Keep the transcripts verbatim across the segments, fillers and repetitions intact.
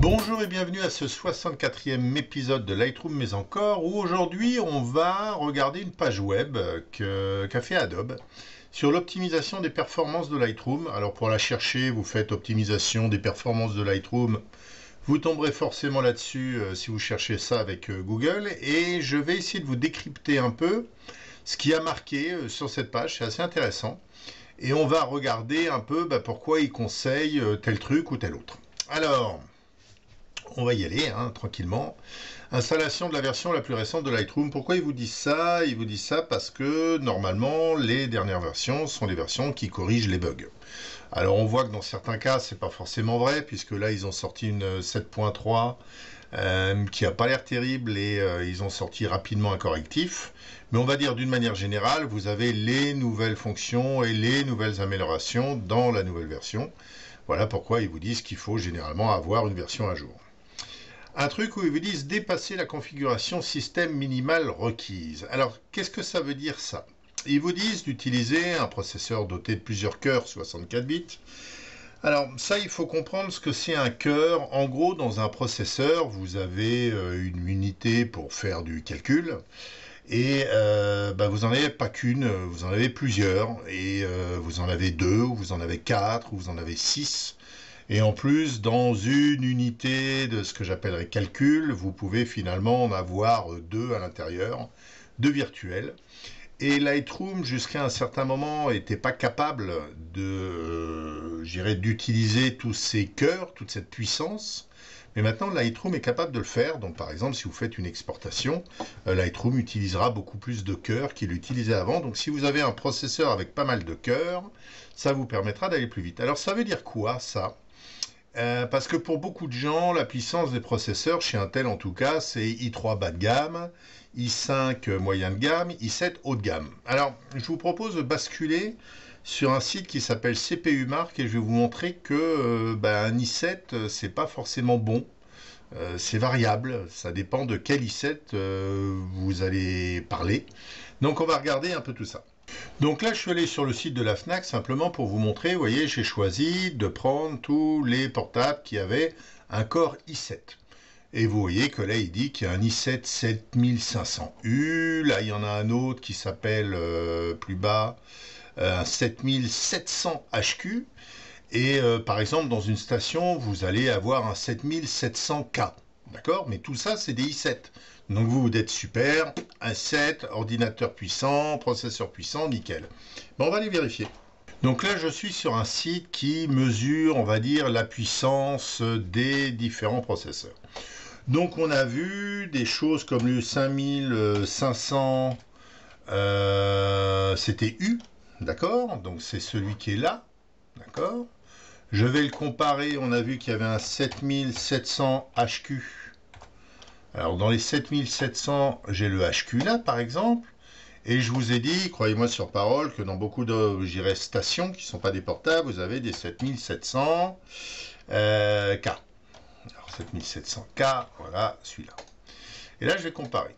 Bonjour et bienvenue à ce soixante-quatrième épisode de Lightroom, mais encore, où aujourd'hui on va regarder une page web que- qu'a fait Adobe sur l'optimisation des performances de Lightroom. Alors pour la chercher, vous faites optimisation des performances de Lightroom, vous tomberez forcément là-dessus euh, si vous cherchez ça avec euh, Google, et je vais essayer de vous décrypter un peu ce qui a marqué euh, sur cette page, c'est assez intéressant, et on va regarder un peu bah, pourquoi ils conseillent euh, tel truc ou tel autre. Alors... on va y aller, hein, tranquillement. Installation de la version la plus récente de Lightroom. Pourquoi ils vous disent ça? Ils vous disent ça parce que, normalement, les dernières versions sont les versions qui corrigent les bugs. Alors, on voit que dans certains cas, c'est pas forcément vrai, puisque là, ils ont sorti une sept point trois euh, qui a pas l'air terrible, et euh, ils ont sorti rapidement un correctif. Mais on va dire, d'une manière générale, vous avez les nouvelles fonctions et les nouvelles améliorations dans la nouvelle version. Voilà pourquoi ils vous disent qu'il faut généralement avoir une version à jour. Un truc où ils vous disent dépasser la configuration système minimale requise. Alors, qu'est-ce que ça veut dire ça? Ils vous disent d'utiliser un processeur doté de plusieurs cœurs soixante-quatre bits. Alors, ça, il faut comprendre ce que c'est un cœur. En gros, dans un processeur, vous avez euh, une unité pour faire du calcul. Et euh, bah, vous n'en avez pas qu'une, vous en avez plusieurs. Et euh, vous en avez deux, ou vous en avez quatre, ou vous en avez six. Et en plus, dans une unité de ce que j'appellerais calcul, vous pouvez finalement en avoir deux à l'intérieur, deux virtuels. Et Lightroom, jusqu'à un certain moment, n'était pas capable de, euh, j'irais, d'utiliser tous ces cœurs, toute cette puissance. Mais maintenant, Lightroom est capable de le faire. Donc, par exemple, si vous faites une exportation, euh, Lightroom utilisera beaucoup plus de cœurs qu'il utilisait avant. Donc, si vous avez un processeur avec pas mal de cœurs, ça vous permettra d'aller plus vite. Alors, ça veut dire quoi, ça? Euh, parce que pour beaucoup de gens, la puissance des processeurs, chez Intel en tout cas, c'est i trois bas de gamme, i cinq moyen de gamme, i sept haut de gamme. Alors, je vous propose de basculer sur un site qui s'appelle C P U Mark, et je vais vous montrer que euh, bah, un i sept, c'est pas forcément bon. Euh, c'est variable, ça dépend de quel i sept euh, vous allez parler. Donc on va regarder un peu tout ça. Donc là, je suis allé sur le site de la Fnac simplement pour vous montrer. Vous voyez, j'ai choisi de prendre tous les portables qui avaient un Core i sept. Et vous voyez que là, il dit qu'il y a un i sept sept mille cinq cents U. Là, il y en a un autre qui s'appelle euh, plus bas, euh, un sept mille sept cents H Q. Et euh, par exemple, dans une station, vous allez avoir un sept mille sept cents K. D'accord? Mais tout ça, c'est des i sept. Donc vous, vous êtes super, i sept, ordinateur puissant, processeur puissant, nickel. Bon, on va aller vérifier. Donc là, je suis sur un site qui mesure, on va dire, la puissance des différents processeurs. Donc on a vu des choses comme le cinq mille cinq cents, euh, c'était U, d'accord? Donc c'est celui qui est là, d'accord? Je vais le comparer, on a vu qu'il y avait un sept mille sept cents H Q. Alors dans les sept mille sept cents, j'ai le H Q là par exemple, et je vous ai dit, croyez-moi sur parole, que dans beaucoup de, j'irais, stations qui ne sont pas des portables, vous avez des sept mille sept cents euh, K. Alors sept mille sept cents K, voilà celui-là. Et là je vais comparer.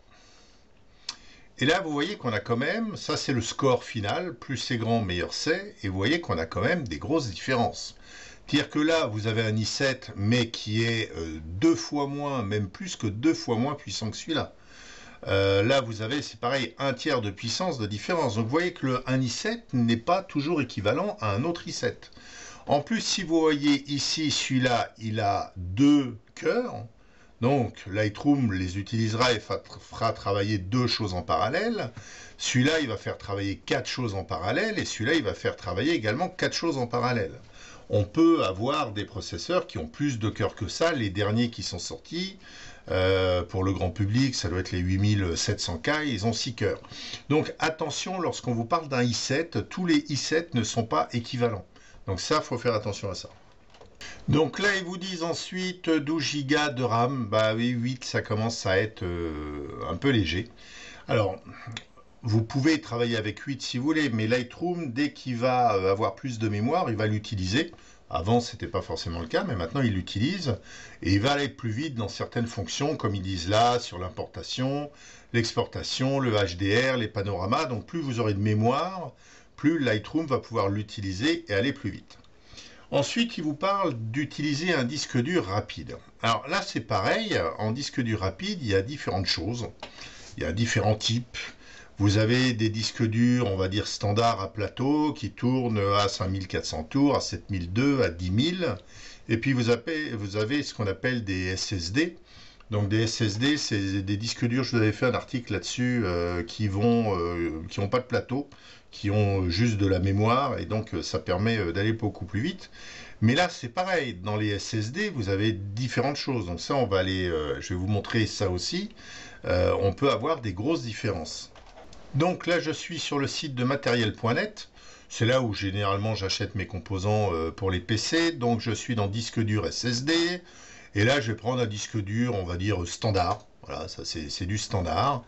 Et là vous voyez qu'on a quand même, ça c'est le score final, plus c'est grand, meilleur c'est, et vous voyez qu'on a quand même des grosses différences. C'est-à-dire que là, vous avez un i sept, mais qui est euh, deux fois moins, même plus que deux fois moins puissant que celui-là. Euh, là, vous avez, c'est pareil, un tiers de puissance de différence. Donc, vous voyez que le, un i sept n'est pas toujours équivalent à un autre i sept. En plus, si vous voyez ici, celui-là, il a deux cœurs. Donc, Lightroom les utilisera et fera travailler deux choses en parallèle. Celui-là, il va faire travailler quatre choses en parallèle. Et celui-là, il va faire travailler également quatre choses en parallèle. On peut avoir des processeurs qui ont plus de cœurs que ça. Les derniers qui sont sortis, euh, pour le grand public, ça doit être les huit mille sept cents K, ils ont six cœurs. Donc attention, lorsqu'on vous parle d'un i sept, tous les i sept ne sont pas équivalents. Donc ça, il faut faire attention à ça. Donc là, ils vous disent ensuite douze gigas de RAM. Bah oui, huit, ça commence à être euh, un peu léger. Alors... vous pouvez travailler avec huit si vous voulez, mais Lightroom, dès qu'il va avoir plus de mémoire, il va l'utiliser. Avant, ce n'était pas forcément le cas, mais maintenant, il l'utilise. Et il va aller plus vite dans certaines fonctions, comme ils disent là, sur l'importation, l'exportation, le H D R, les panoramas. Donc, plus vous aurez de mémoire, plus Lightroom va pouvoir l'utiliser et aller plus vite. Ensuite, il vous parle d'utiliser un disque dur rapide. Alors là, c'est pareil, en disque dur rapide, il y a différentes choses. Il y a différents types. Vous avez des disques durs, on va dire standards à plateau, qui tournent à cinq mille quatre cents tours, à sept mille deux, à dix mille. Et puis vous avez, vous avez ce qu'on appelle des S S D. Donc des S S D, c'est des disques durs, je vous avais fait un article là-dessus, euh, qui vont, euh, qui n'ont pas de plateau, qui ont juste de la mémoire, et donc ça permet d'aller beaucoup plus vite. Mais là, c'est pareil, dans les S S D, vous avez différentes choses. Donc ça, on va aller, euh, je vais vous montrer ça aussi. Euh, on peut avoir des grosses différences. Donc là, je suis sur le site de matériel point net. C'est là où généralement j'achète mes composants euh, pour les P C. Donc je suis dans disque dur S S D. Et là, je vais prendre un disque dur, on va dire standard. Voilà, ça c'est du standard.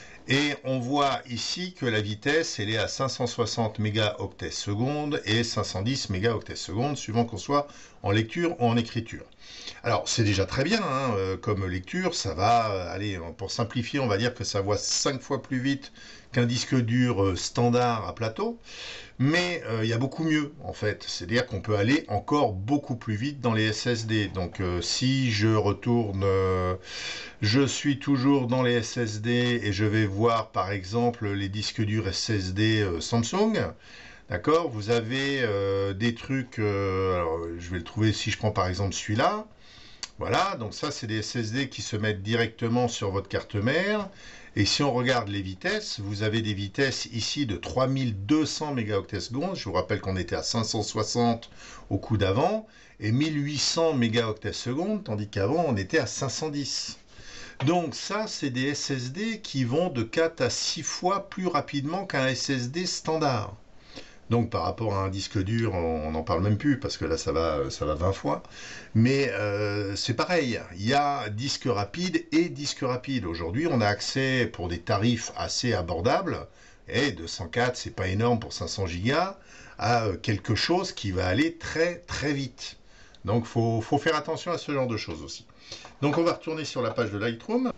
Et on voit ici que la vitesse, elle est à cinq cent soixante mégaoctets seconde et cinq cent dix mégaoctets seconde, suivant qu'on soit en lecture ou en écriture. Alors, c'est déjà très bien, hein, euh, comme lecture, ça va, euh, allez, pour simplifier, on va dire que ça va cinq fois plus vite qu'un disque dur euh, standard à plateau, mais euh, il y a beaucoup mieux, en fait. C'est-à-dire qu'on peut aller encore beaucoup plus vite dans les S S D. Donc, euh, si je retourne, euh, je suis toujours dans les S S D et je vais voir, par exemple, les disques durs S S D euh, Samsung. D'accord, vous avez euh, des trucs, euh, alors je vais le trouver si je prends par exemple celui-là. Voilà, donc ça c'est des S S D qui se mettent directement sur votre carte mère. Et si on regarde les vitesses, vous avez des vitesses ici de trois mille deux cents mégaoctets seconde. Je vous rappelle qu'on était à cinq cent soixante au coup d'avant et mille huit cents mégaoctets seconde, tandis qu'avant on était à cinq cent dix. Donc ça, c'est des S S D qui vont de quatre à six fois plus rapidement qu'un S S D standard. Donc par rapport à un disque dur, on n'en parle même plus parce que là ça va, ça va vingt fois. Mais euh, c'est pareil, il y a disque rapide et disque rapide. Aujourd'hui, on a accès pour des tarifs assez abordables, et deux cent quatre, c'est pas énorme pour cinq cents gigas, à quelque chose qui va aller très très vite. Donc il faut, faut faire attention à ce genre de choses aussi. Donc on va retourner sur la page de Lightroom.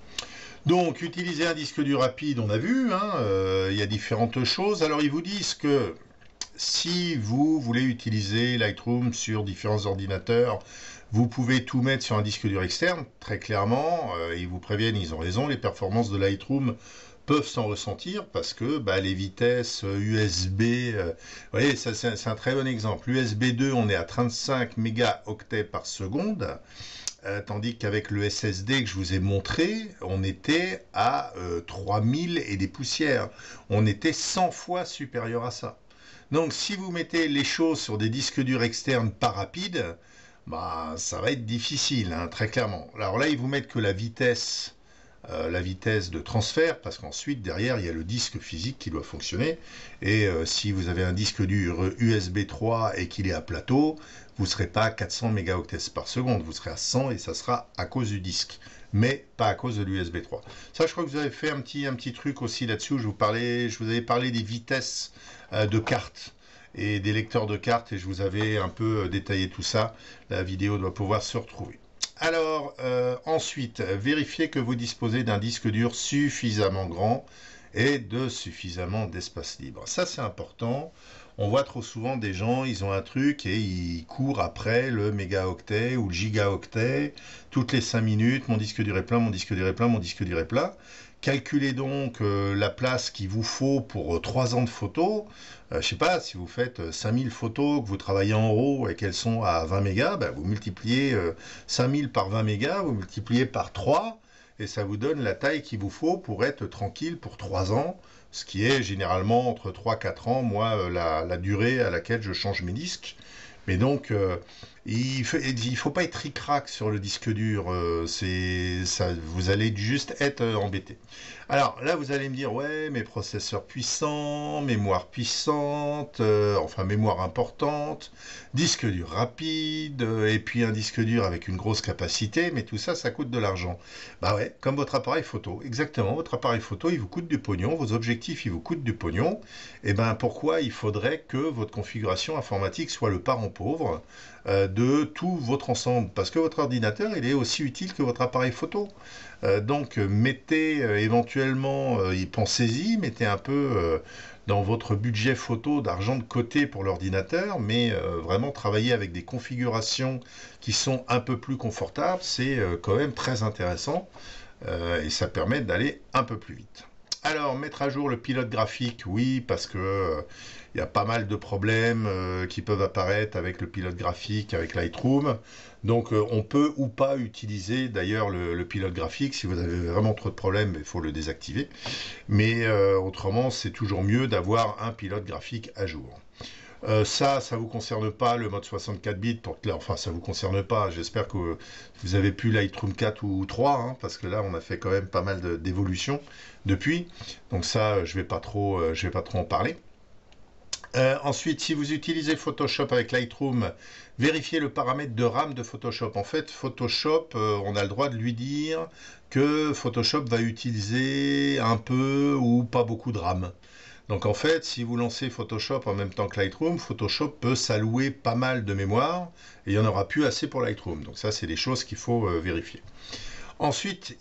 Donc, utiliser un disque dur rapide, on a vu, hein, euh, il y a différentes choses. Alors, ils vous disent que si vous voulez utiliser Lightroom sur différents ordinateurs, vous pouvez tout mettre sur un disque dur externe, très clairement. Euh, ils vous préviennent, ils ont raison, les performances de Lightroom peuvent s'en ressentir parce que bah, les vitesses U S B, euh, vous voyez, ça c'est un très bon exemple. U S B deux, on est à trente-cinq mégaoctets par seconde. Euh, tandis qu'avec le S S D que je vous ai montré, on était à euh, trois mille et des poussières. On était cent fois supérieur à ça. Donc si vous mettez les choses sur des disques durs externes pas rapides, bah, ça va être difficile, hein, très clairement. Alors là, ils vous mettent que la vitesse, euh, la vitesse de transfert, parce qu'ensuite, derrière, il y a le disque physique qui doit fonctionner. Et euh, si vous avez un disque dur U S B trois et qu'il est à plateau, vous ne serez pas à quatre cents mégaoctets par seconde, vous serez à cent et ça sera à cause du disque, mais pas à cause de l'U S B trois. Ça, je crois que vous avez fait un petit, un petit truc aussi là-dessus, où je vous, parlais, je vous avais parlé des vitesses euh, de cartes et des lecteurs de cartes, et je vous avais un peu euh, détaillé tout ça. La vidéo doit pouvoir se retrouver. Alors, euh, ensuite, vérifiez que vous disposez d'un disque dur suffisamment grand et de suffisamment d'espace libre. Ça, c'est important. On voit trop souvent des gens, ils ont un truc et ils courent après le mégaoctet ou le gigaoctet toutes les cinq minutes. Mon disque dur est plein, mon disque dur est plein, mon disque dur est plein. Calculez donc euh, la place qu'il vous faut pour euh, trois ans de photos. Euh, je sais pas, si vous faites cinq mille photos, que vous travaillez en RAW et qu'elles sont à vingt mégas, ben, vous multipliez euh, cinq mille par vingt mégas, vous multipliez par trois, et ça vous donne la taille qu'il vous faut pour être tranquille pour trois ans. Ce qui est généralement entre trois à quatre ans, moi, la, la durée à laquelle je change mes disques. Mais donc, euh, il ne faut pas être ric-rac sur le disque dur, euh, ça, vous allez juste être euh, embêté. Alors là, vous allez me dire, ouais, mais processeurs puissants, mémoire puissante, euh, enfin mémoire importante, disque dur rapide, euh, et puis un disque dur avec une grosse capacité, mais tout ça, ça coûte de l'argent. Bah ouais, comme votre appareil photo, exactement, votre appareil photo, il vous coûte du pognon, vos objectifs, ils vous coûtent du pognon, et ben pourquoi il faudrait que votre configuration informatique soit le parent pauvre euh, de tout votre ensemble, parce que votre ordinateur, il est aussi utile que votre appareil photo. Euh, donc, mettez euh, éventuellement, euh, y pensez-y, mettez un peu euh, dans votre budget photo d'argent de côté pour l'ordinateur, mais euh, vraiment travailler avec des configurations qui sont un peu plus confortables, c'est euh, quand même très intéressant euh, et ça permet d'aller un peu plus vite. Alors, mettre à jour le pilote graphique, oui, parce que euh, il y a pas mal de problèmes euh, qui peuvent apparaître avec le pilote graphique, avec Lightroom. Donc, euh, on peut ou pas utiliser d'ailleurs le, le pilote graphique. Si vous avez vraiment trop de problèmes, il faut le désactiver. Mais euh, autrement, c'est toujours mieux d'avoir un pilote graphique à jour. Euh, ça, ça vous concerne pas le mode soixante-quatre bits, pour que, enfin ça vous concerne pas, j'espère que vous avez pu Lightroom quatre ou trois, hein, parce que là on a fait quand même pas mal d'évolutions depuis, donc ça je vais pas trop, euh, je vais pas trop en parler. Euh, ensuite, si vous utilisez Photoshop avec Lightroom, vérifiez le paramètre de RAM de Photoshop. En fait, Photoshop, euh, on a le droit de lui dire que Photoshop va utiliser un peu ou pas beaucoup de RAM. Donc en fait, si vous lancez Photoshop en même temps que Lightroom, Photoshop peut s'allouer pas mal de mémoire et il n'y en aura plus assez pour Lightroom. Donc ça, c'est des choses qu'il faut euh, vérifier. Ensuite,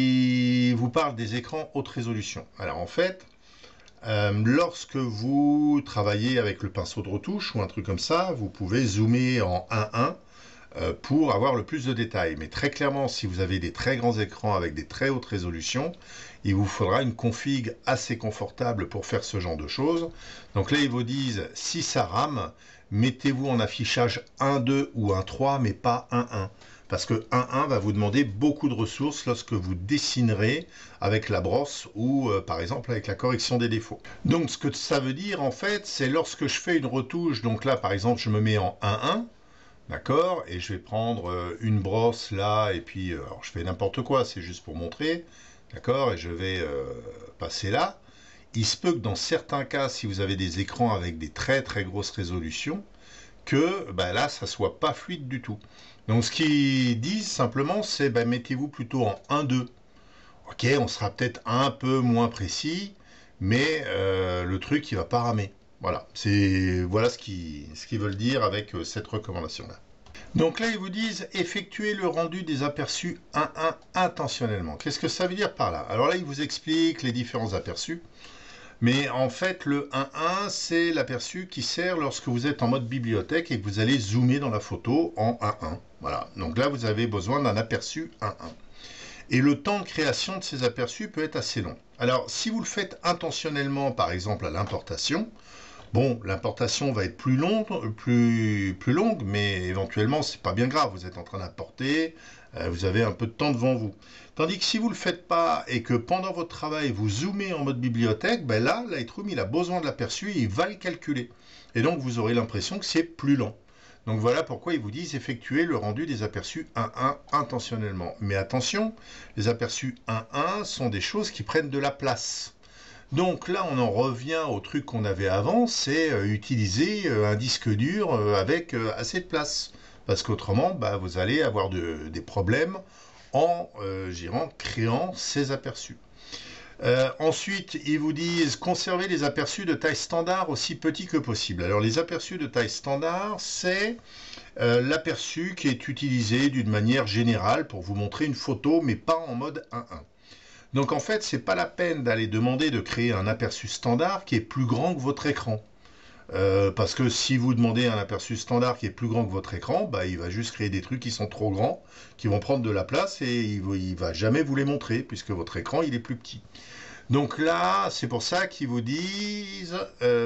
il vous parle des écrans haute résolution. Alors en fait, euh, lorsque vous travaillez avec le pinceau de retouche ou un truc comme ça, vous pouvez zoomer en un un euh, pour avoir le plus de détails. Mais très clairement, si vous avez des très grands écrans avec des très hautes résolutions, il vous faudra une config assez confortable pour faire ce genre de choses. Donc là, ils vous disent, si ça rame, mettez-vous en affichage un deux ou un trois, mais pas un un. Parce que un un va vous demander beaucoup de ressources lorsque vous dessinerez avec la brosse ou euh, par exemple avec la correction des défauts. Donc ce que ça veut dire en fait, c'est lorsque je fais une retouche, donc là par exemple je me mets en un un, d'accord, et je vais prendre euh, une brosse là, et puis euh, alors je fais n'importe quoi, c'est juste pour montrer, d'accord, et je vais euh, passer là. Il se peut que dans certains cas, si vous avez des écrans avec des très très grosses résolutions, que bah, là, ça soit pas fluide du tout. Donc ce qu'ils disent simplement, c'est bah, mettez-vous plutôt en un deux. Ok, on sera peut-être un peu moins précis, mais euh, le truc, il va pas ramer. Voilà, c'est voilà ce qu'ils ce qu'ils veulent dire avec euh, cette recommandation-là. Donc là, ils vous disent effectuer le rendu des aperçus un un intentionnellement. Qu'est-ce que ça veut dire par là? Alors là, ils vous expliquent les différents aperçus. Mais en fait, le un un, c'est l'aperçu qui sert lorsque vous êtes en mode bibliothèque et que vous allez zoomer dans la photo en un un. Voilà. Donc là, vous avez besoin d'un aperçu un un. Et le temps de création de ces aperçus peut être assez long. Alors, si vous le faites intentionnellement, par exemple à l'importation, bon, l'importation va être plus longue, plus, plus longue, mais éventuellement, c'est pas bien grave. Vous êtes en train d'importer, euh, vous avez un peu de temps devant vous. Tandis que si vous ne le faites pas et que pendant votre travail, vous zoomez en mode bibliothèque, ben là, Lightroom, il a besoin de l'aperçu et il va le calculer. Et donc, vous aurez l'impression que c'est plus lent. Donc voilà pourquoi ils vous disent effectuer le rendu des aperçus un un intentionnellement. Mais attention, les aperçus un un sont des choses qui prennent de la place. Donc là, on en revient au truc qu'on avait avant, c'est euh, utiliser euh, un disque dur euh, avec euh, assez de place. Parce qu'autrement, bah, vous allez avoir de, des problèmes en euh, créant ces aperçus. Euh, ensuite, ils vous disent conserver les aperçus de taille standard aussi petits que possible. Alors les aperçus de taille standard, c'est euh, l'aperçu qui est utilisé d'une manière générale pour vous montrer une photo, mais pas en mode un un. Donc en fait, c'est pas la peine d'aller demander de créer un aperçu standard qui est plus grand que votre écran. Euh, parce que si vous demandez un aperçu standard qui est plus grand que votre écran, bah, il va juste créer des trucs qui sont trop grands, qui vont prendre de la place et il ne va jamais vous les montrer puisque votre écran il est plus petit. Donc là, c'est pour ça qu'ils vous disent euh,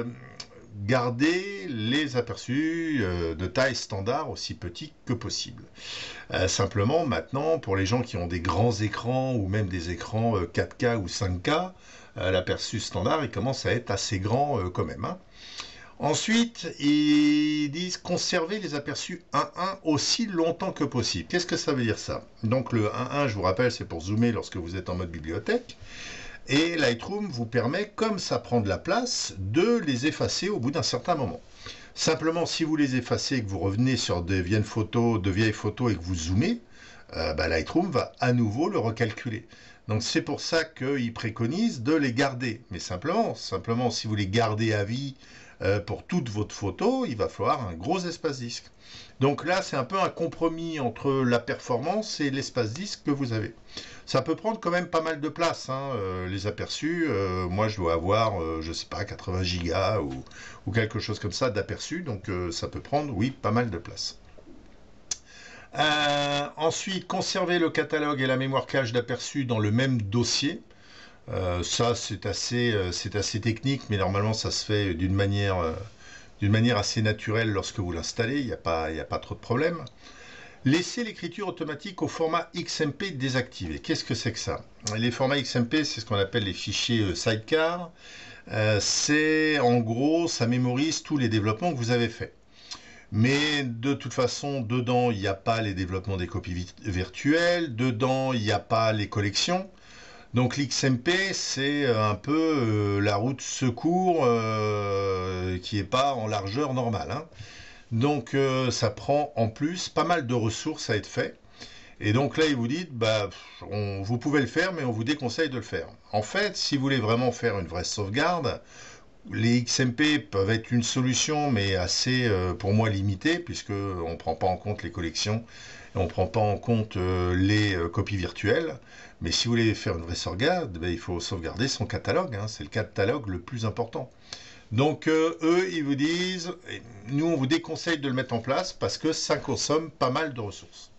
gardez les aperçus euh, de taille standard aussi petits que possible. Euh, simplement, maintenant, pour les gens qui ont des grands écrans ou même des écrans euh, quatre K ou cinq K, euh, l'aperçu standard il commence à être assez grand euh, quand même. Hein. Ensuite, ils disent conserver les aperçus un un aussi longtemps que possible. Qu'est-ce que ça veut dire ça? Donc le un un, je vous rappelle, c'est pour zoomer lorsque vous êtes en mode bibliothèque. Et Lightroom vous permet, comme ça prend de la place, de les effacer au bout d'un certain moment. Simplement, si vous les effacez et que vous revenez sur de vieilles photos, de vieilles photos et que vous zoomez, euh, bah, Lightroom va à nouveau le recalculer. Donc c'est pour ça qu'ils préconisent de les garder. Mais simplement, simplement, si vous les gardez à vie, euh, pour toute votre photo, il va falloir un gros espace disque. Donc là, c'est un peu un compromis entre la performance et l'espace disque que vous avez. Ça peut prendre quand même pas mal de place, hein, euh, les aperçus. Euh, moi, je dois avoir, euh, je sais pas, quatre-vingts gigas ou, ou quelque chose comme ça d'aperçus. Donc euh, ça peut prendre, oui, pas mal de place. Euh, ensuite, conserver le catalogue et la mémoire cache d'aperçus dans le même dossier. Euh, ça, c'est assez, euh, c'est assez technique, mais normalement, ça se fait d'une manière... Euh, d'une manière assez naturelle lorsque vous l'installez, il n'y a pas, il n'y a pas trop de problème. Laissez l'écriture automatique au format X M P désactivé. Qu'est-ce que c'est que ça? Les formats X M P, c'est ce qu'on appelle les fichiers sidecar. Euh, c'est en gros, ça mémorise tous les développements que vous avez faits. Mais de toute façon, dedans, il n'y a pas les développements des copies virtuelles, dedans, il n'y a pas les collections. Donc l'X M P, c'est un peu euh, la route secours euh, qui n'est pas en largeur normale. Hein. Donc euh, ça prend en plus pas mal de ressources à être fait. Et donc là, ils vous disent, bah, on, vous pouvez le faire, mais on vous déconseille de le faire. En fait, si vous voulez vraiment faire une vraie sauvegarde, les X M P peuvent être une solution, mais assez, euh, pour moi, limitée, puisqu'on ne prend pas en compte les collections, et on ne prend pas en compte euh, les euh, copies virtuelles. Mais si vous voulez faire une vraie sauvegarde, ben, il faut sauvegarder son catalogue. Hein, c'est le catalogue le plus important. Donc, euh, eux, ils vous disent, nous, on vous déconseille de le mettre en place parce que ça consomme pas mal de ressources.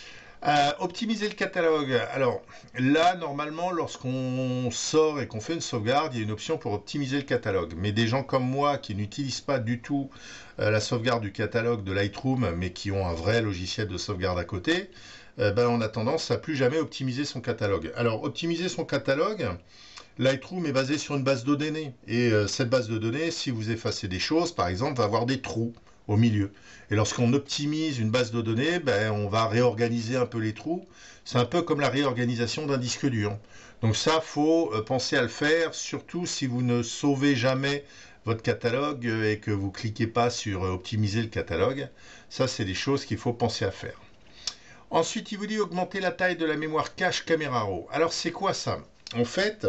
Euh, optimiser le catalogue. Alors là, normalement, lorsqu'on sort et qu'on fait une sauvegarde, il y a une option pour optimiser le catalogue. Mais des gens comme moi qui n'utilisent pas du tout euh, la sauvegarde du catalogue de Lightroom, mais qui ont un vrai logiciel de sauvegarde à côté, euh, ben, on a tendance à plus jamais optimiser son catalogue. Alors, optimiser son catalogue, Lightroom est basé sur une base de données. Et euh, cette base de données, si vous effacez des choses, par exemple, va avoir des trous au milieu. Et lorsqu'on optimise une base de données, ben, on va réorganiser un peu les trous. C'est un peu comme la réorganisation d'un disque dur. Donc ça, il faut euh, penser à le faire, surtout si vous ne sauvez jamais votre catalogue et que vous ne cliquez pas sur euh, optimiser le catalogue. Ça, c'est des choses qu'il faut penser à faire. Ensuite, il vous dit augmenter la taille de la mémoire cache Camera Raw. Alors, c'est quoi ça? En fait,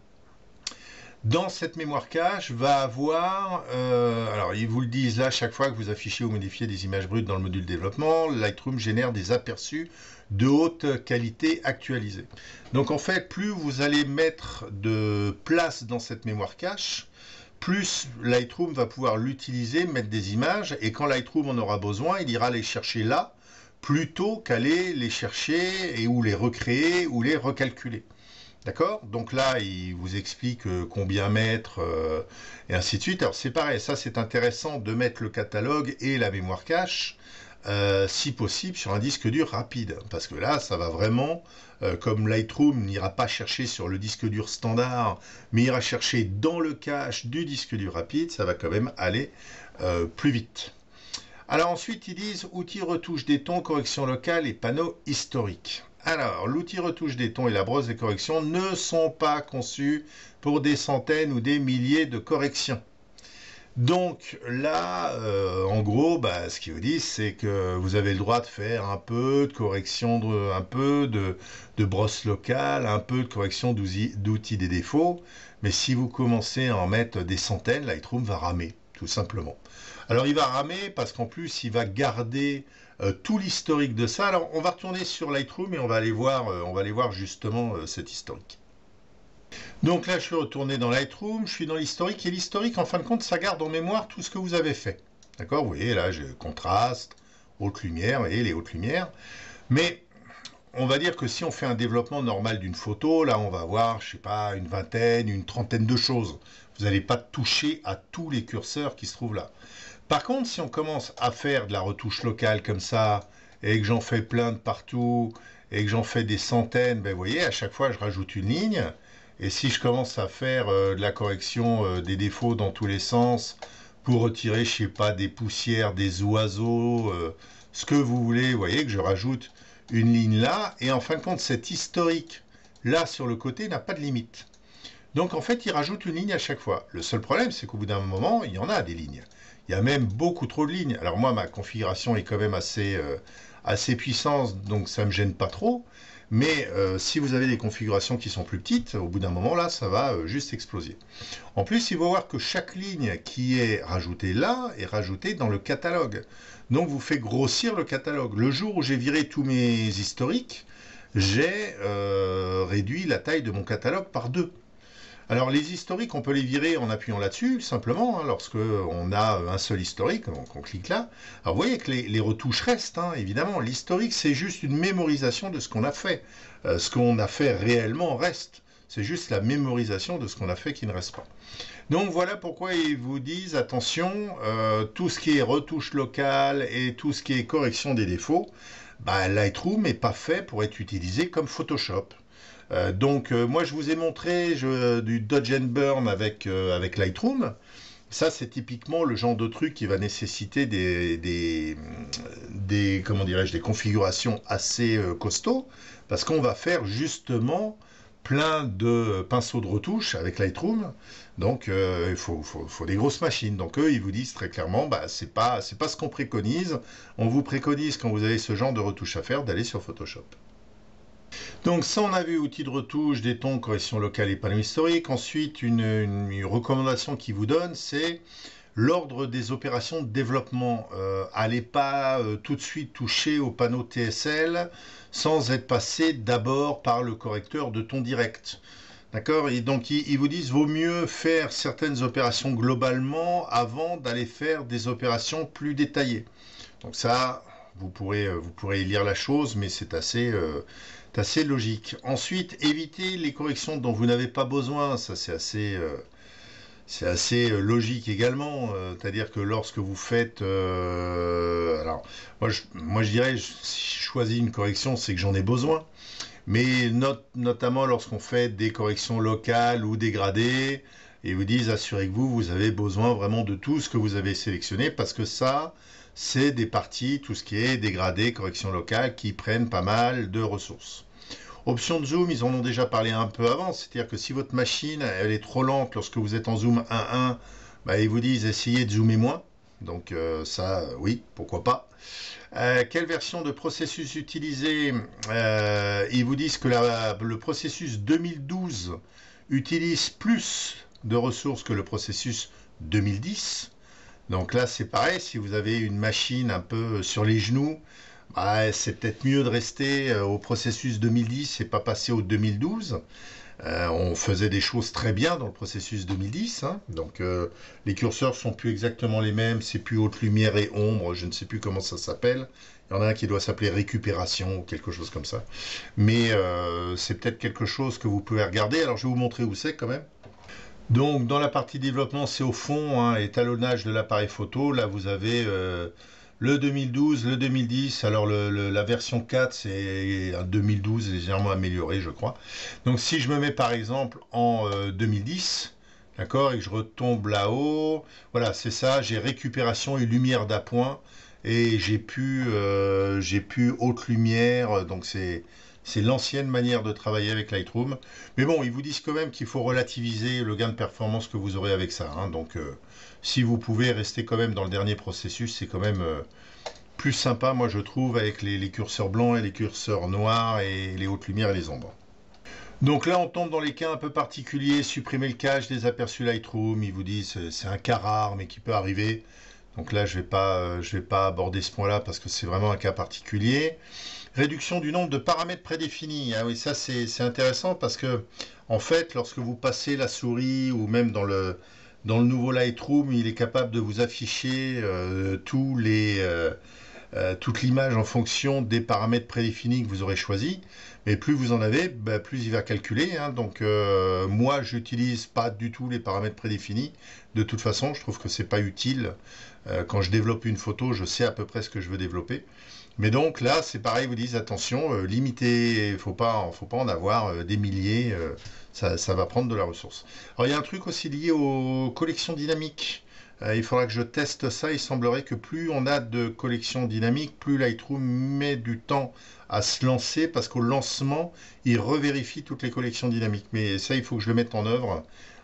dans cette mémoire cache, va avoir, euh, alors ils vous le disent là, chaque fois que vous affichez ou modifiez des images brutes dans le module développement, Lightroom génère des aperçus de haute qualité actualisés. Donc en fait, plus vous allez mettre de place dans cette mémoire cache, plus Lightroom va pouvoir l'utiliser, mettre des images, et quand Lightroom en aura besoin, il ira les chercher là, plutôt qu'aller les chercher et ou les recréer ou les recalculer. D'accord? Donc là, il vous explique combien mettre euh, et ainsi de suite. Alors c'est pareil, ça c'est intéressant de mettre le catalogue et la mémoire cache, euh, si possible, sur un disque dur rapide. Parce que là, ça va vraiment, euh, comme Lightroom n'ira pas chercher sur le disque dur standard, mais ira chercher dans le cache du disque dur rapide, ça va quand même aller euh, plus vite. Alors ensuite, ils disent outils retouche des tons, correction locale et panneaux historiques. Alors, l'outil retouche des tons et la brosse des corrections ne sont pas conçus pour des centaines ou des milliers de corrections. Donc là, euh, en gros, bah, ce qu'ils vous disent, c'est que vous avez le droit de faire un peu de correction, de, un peu de, de brosse locale, un peu de correction d'outils des défauts. Mais si vous commencez à en mettre des centaines, Lightroom va ramer, tout simplement. Alors il va ramer parce qu'en plus, il va garder euh, tout l'historique de ça. Alors on va retourner sur Lightroom et on va aller voir, euh, on va aller voir justement euh, cet historique. Donc là, je suis retourné dans Lightroom, je suis dans l'historique, et l'historique, en fin de compte, ça garde en mémoire tout ce que vous avez fait. D'accord? Vous voyez, là, j'ai contraste, haute lumière, et les hautes lumières. Mais on va dire que si on fait un développement normal d'une photo, là, on va avoir, je sais pas, une vingtaine, une trentaine de choses. Vous n'allez pas toucher à tous les curseurs qui se trouvent là. Par contre, si on commence à faire de la retouche locale comme ça, et que j'en fais plein de partout, et que j'en fais des centaines, ben vous voyez, à chaque fois, je rajoute une ligne. Et si je commence à faire euh, de la correction euh, des défauts dans tous les sens, pour retirer, je sais pas, des poussières, des oiseaux, euh, ce que vous voulez, vous voyez que je rajoute une ligne là, et en fin de compte, cet historique là sur le côté n'a pas de limite. Donc en fait, il rajoute une ligne à chaque fois. Le seul problème, c'est qu'au bout d'un moment, il y en a des lignes. Il y a même beaucoup trop de lignes. Alors moi, ma configuration est quand même assez, euh, assez puissante, donc ça ne me gêne pas trop. Mais euh, si vous avez des configurations qui sont plus petites, au bout d'un moment, là, ça va euh, juste exploser. En plus, il faut voir que chaque ligne qui est rajoutée là est rajoutée dans le catalogue. Donc, vous faites grossir le catalogue. Le jour où j'ai viré tous mes historiques, j'ai euh, réduit la taille de mon catalogue par deux. Alors les historiques, on peut les virer en appuyant là-dessus, simplement, hein, lorsque on a un seul historique, donc on clique là. Alors vous voyez que les, les retouches restent, hein, évidemment. L'historique, c'est juste une mémorisation de ce qu'on a fait. Euh, ce qu'on a fait réellement reste. C'est juste la mémorisation de ce qu'on a fait qui ne reste pas. Donc voilà pourquoi ils vous disent, attention, euh, tout ce qui est retouche locale et tout ce qui est correction des défauts, bah, Lightroom n'est pas fait pour être utilisé comme Photoshop. Euh, donc euh, moi je vous ai montré je, du Dodge and Burn avec, euh, avec Lightroom. Ça c'est typiquement le genre de truc qui va nécessiter des, des, des, comment dirais-je, des configurations assez euh, costauds, parce qu'on va faire justement plein de pinceaux de retouche avec Lightroom. Donc euh, il faut, faut, faut des grosses machines. Donc eux ils vous disent très clairement, bah, c'est pas, c'est pas ce qu'on préconise. On vous préconise quand vous avez ce genre de retouche à faire d'aller sur Photoshop. Donc ça on a vu outils de retouche, des tons, correction locale et panneau historique. Ensuite une, une, une recommandation qui vous donne, c'est l'ordre des opérations de développement. Euh, allez pas euh, tout de suite toucher au panneau T S L sans être passé d'abord par le correcteur de ton direct. D'accord? Et donc ils, ils vous disent vaut mieux faire certaines opérations globalement avant d'aller faire des opérations plus détaillées. Donc ça, vous pourrez, vous pourrez lire la chose, mais c'est assez... Euh, C'est assez logique. Ensuite, évitez les corrections dont vous n'avez pas besoin. Ça, c'est assez, euh, c'est assez euh, logique également. Euh, C'est-à-dire que lorsque vous faites... Euh, alors, moi je, moi, je dirais, si je choisis une correction, c'est que j'en ai besoin. Mais not, notamment lorsqu'on fait des corrections locales ou dégradées, et vous disent, assurez que vous, vous avez besoin vraiment de tout ce que vous avez sélectionné, parce que ça... c'est des parties, tout ce qui est dégradé, correction locale, qui prennent pas mal de ressources. Option de zoom, ils en ont déjà parlé un peu avant, c'est-à-dire que si votre machine elle est trop lente lorsque vous êtes en zoom un un, bah, ils vous disent essayez de zoomer moins. Donc euh, ça, oui, pourquoi pas. Euh, quelle version de processus utiliser? euh, Ils vous disent que la, le processus deux mille douze utilise plus de ressources que le processus deux mille dix. Donc là, c'est pareil, si vous avez une machine un peu sur les genoux, bah, c'est peut-être mieux de rester au processus deux mille dix et pas passer au deux mille douze. Euh, on faisait des choses très bien dans le processus deux mille dix, hein. Donc euh, les curseurs sont plus exactement les mêmes, c'est plus haute lumière et ombre, je ne sais plus comment ça s'appelle. Il y en a un qui doit s'appeler récupération ou quelque chose comme ça. Mais euh, c'est peut-être quelque chose que vous pouvez regarder. Alors je vais vous montrer où c'est quand même. Donc dans la partie développement, c'est au fond, hein, étalonnage de l'appareil photo. Là vous avez euh, le deux mille douze, le deux mille dix. Alors le, le, la version quatre, c'est un deux mille douze légèrement amélioré, je crois. Donc si je me mets par exemple en euh, deux mille dix, d'accord, et que je retombe là-haut, voilà, c'est ça, j'ai récupération et lumière d'appoint. Et j'ai pu, euh, j'ai pu haute lumière, donc c'est... C'est l'ancienne manière de travailler avec Lightroom. Mais bon, ils vous disent quand même qu'il faut relativiser le gain de performance que vous aurez avec ça, hein. Donc, euh, si vous pouvez rester quand même dans le dernier processus, c'est quand même euh, plus sympa, moi je trouve, avec les, les curseurs blancs et les curseurs noirs et les hautes lumières et les ombres. Donc là, on tombe dans les cas un peu particuliers. Supprimer le cache des aperçus Lightroom. Ils vous disent c'est un cas rare, mais qui peut arriver. Donc là, je ne vais pas, euh, je vais pas aborder ce point-là parce que c'est vraiment un cas particulier. Réduction du nombre de paramètres prédéfinis. Ah oui, ça c'est intéressant parce que, en fait, lorsque vous passez la souris ou même dans le, dans le nouveau Lightroom, il est capable de vous afficher euh, tous les, euh, euh, toute l'image en fonction des paramètres prédéfinis que vous aurez choisis. Mais plus vous en avez, bah, plus il va calculer, hein. Donc euh, moi, j'utilise pas du tout les paramètres prédéfinis. De toute façon, je trouve que c'est pas utile. Euh, quand je développe une photo, je sais à peu près ce que je veux développer. Mais donc là, c'est pareil, ils vous disent attention, euh, limitez, il ne faut pas, faut pas en avoir euh, des milliers, euh, ça, ça va prendre de la ressource. Alors il y a un truc aussi lié aux collections dynamiques. Euh, il faudra que je teste ça. Il semblerait que plus on a de collections dynamiques, plus Lightroom met du temps à se lancer parce qu'au lancement, il revérifie toutes les collections dynamiques. Mais ça, il faut que je le mette en œuvre.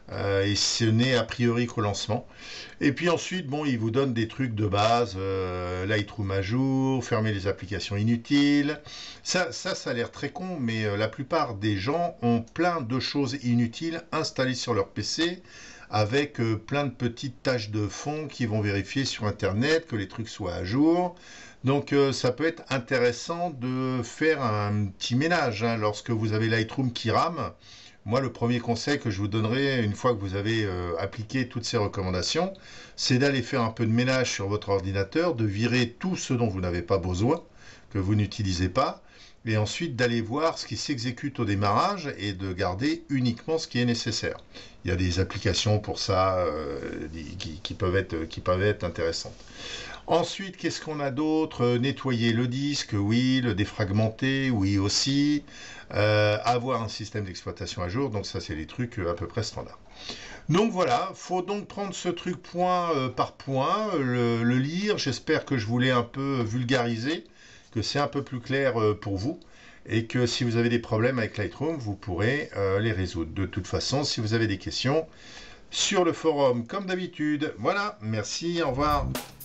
Euh, et ce n'est a priori qu'au lancement. Et puis ensuite, bon, il vous donne des trucs de base, euh, Lightroom à jour, fermer les applications inutiles. Ça, ça, ça a l'air très con, mais euh, la plupart des gens ont plein de choses inutiles installées sur leur P C, avec euh, plein de petites tâches de fond qui vont vérifier sur Internet que les trucs soient à jour. Donc euh, ça peut être intéressant de faire un petit ménage, hein, lorsque vous avez Lightroom qui rame. Moi, le premier conseil que je vous donnerai, une fois que vous avez euh, appliqué toutes ces recommandations, c'est d'aller faire un peu de ménage sur votre ordinateur, de virer tout ce dont vous n'avez pas besoin, que vous n'utilisez pas, et ensuite d'aller voir ce qui s'exécute au démarrage et de garder uniquement ce qui est nécessaire. Il y a des applications pour ça euh, qui, qui, peuvent être, qui peuvent être intéressantes. Ensuite, qu'est-ce qu'on a d'autre? Nettoyer le disque, oui. Le défragmenter, oui aussi. Euh, avoir un système d'exploitation à jour, donc ça c'est des trucs à peu près standards. Donc voilà, faut donc prendre ce truc point euh, par point, le, le lire. J'espère que je vous l'ai un peu vulgarisé, que c'est un peu plus clair euh, pour vous, et que si vous avez des problèmes avec Lightroom, vous pourrez euh, les résoudre. De toute façon, si vous avez des questions, sur le forum comme d'habitude. Voilà, merci, au revoir.